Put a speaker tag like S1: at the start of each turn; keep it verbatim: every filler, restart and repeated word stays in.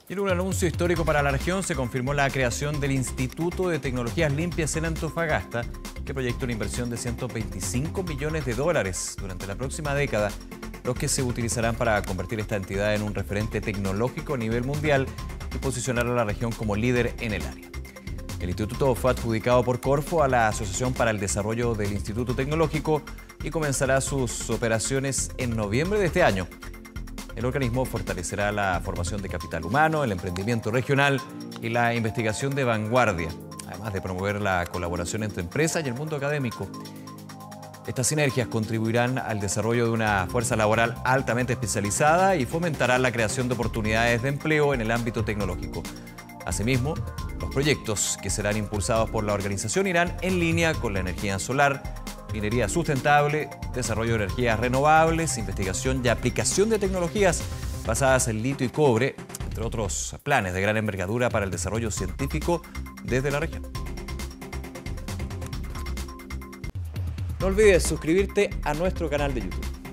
S1: Y en un anuncio histórico para la región se confirmó la creación del Instituto de Tecnologías Limpias en Antofagasta, que proyecta una inversión de ciento veinticinco millones de dólares durante la próxima década, los que se utilizarán para convertir esta entidad en un referente tecnológico a nivel mundial y posicionar a la región como líder en el área. El instituto fue adjudicado por Corfo a la Asociación para el Desarrollo del Instituto Tecnológico y comenzará sus operaciones en noviembre de este año. El organismo fortalecerá la formación de capital humano, el emprendimiento regional y la investigación de vanguardia, además de promover la colaboración entre empresas y el mundo académico. Estas sinergias contribuirán al desarrollo de una fuerza laboral altamente especializada y fomentarán la creación de oportunidades de empleo en el ámbito tecnológico. Asimismo, los proyectos que serán impulsados por la organización irán en línea con la energía solar, minería sustentable, desarrollo de energías renovables, investigación y aplicación de tecnologías basadas en litio y cobre, entre otros planes de gran envergadura para el desarrollo científico desde la región. No olvides suscribirte a nuestro canal de YouTube.